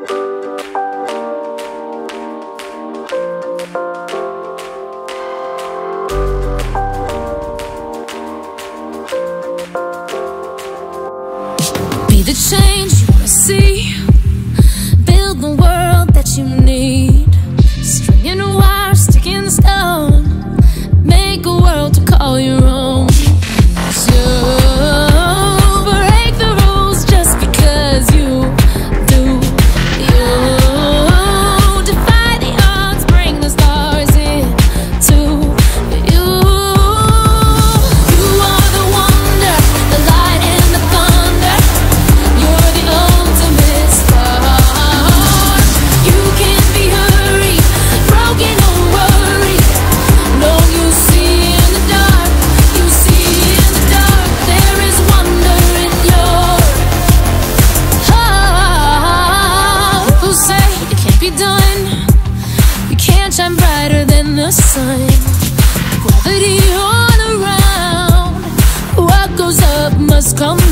Be the change you wanna see, build the world that you need. Stringing a wire, sticking the stone, make a world to call your own. So break the rules just because you do. You defy the odds, bring the stars into you. You are the wonder, the light and the thunder. You're the ultimate star. You can't be hurried, broken or worried. No, you see in the dark, you see in the dark. There is wonder in your heart. People say you can't be done, you can't shine brighter than the sun. Gravity all around, what goes up must come